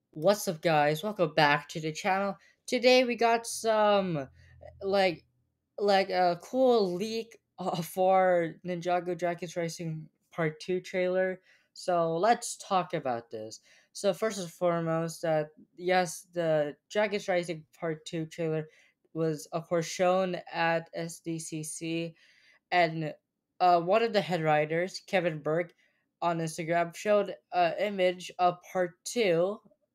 What's up, guys? Welcome back to the channel. Today we got some like a cool leak for Ninjago Dragons Racing Part 2 trailer. So let's talk about this. So first and foremost, that yes, the Dragons Rising Part 2 trailer was of course shown at SDCC, and one of the head writers, Kevin Burke, on Instagram showed an image of Part 2.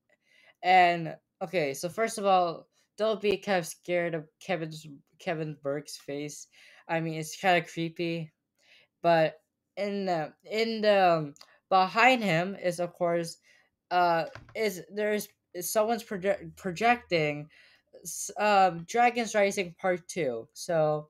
And okay, so first of all, don't be kind of scared of Kevin Burke's face. I mean, it's kind of creepy, but in the behind him is of course is there's is someone's projecting Dragons Rising Part 2. So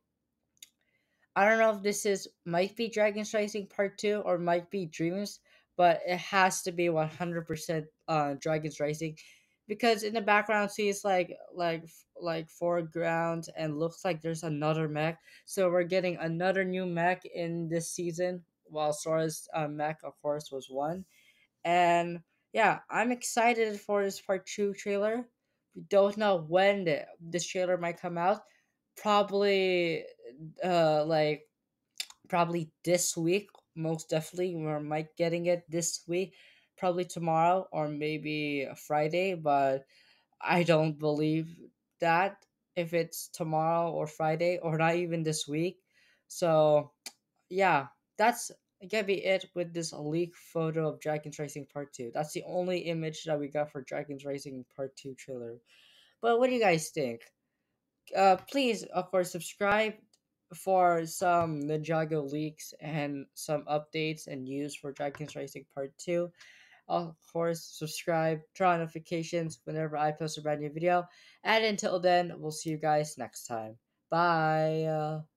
I don't know if this is might be Dragon's Rising Part 2 or might be Dreams, but it has to be 100% Dragon's Rising, because in the background sees like foreground and looks like there's another mech. So we're getting another new mech in this season, while Sora's mech of course was one. And yeah, I'm excited for this Part 2 trailer. We don't know when this trailer might come out. Probably uh like probably this week, most definitely. We might getting it this week, probably tomorrow or maybe Friday, but I don't believe that if it's tomorrow or Friday or not even this week. So yeah, that's gonna be it with this leak photo of Dragons Racing Part 2. That's the only image that we got for Dragons Racing Part 2 trailer. But what do you guys think? Please, of course, subscribe for some Ninjago leaks and some updates and news for Dragons Racing Part 2. Of course, subscribe, turn on notifications whenever I post a brand new video. And until then, we'll see you guys next time. Bye.